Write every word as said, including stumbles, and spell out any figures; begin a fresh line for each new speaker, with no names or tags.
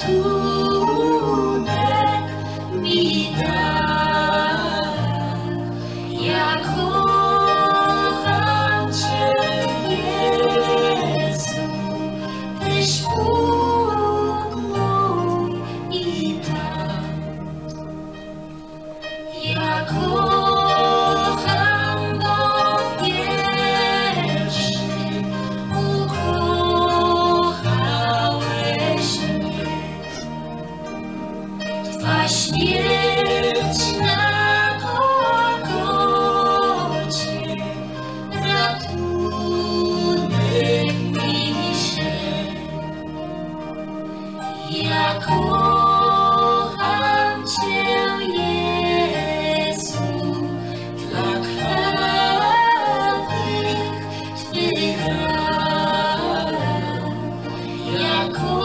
ratunek mi daj. Ja kocham Cię, Jezu, Tyś Bóg mój i tak. Ja kocham, bo pierwszy ukochałeś mnie. Twa śmierć na Golgocie ratunek mi szedł. Ja kocham Cię, Jezu, dla krwawych Twych ran. Ja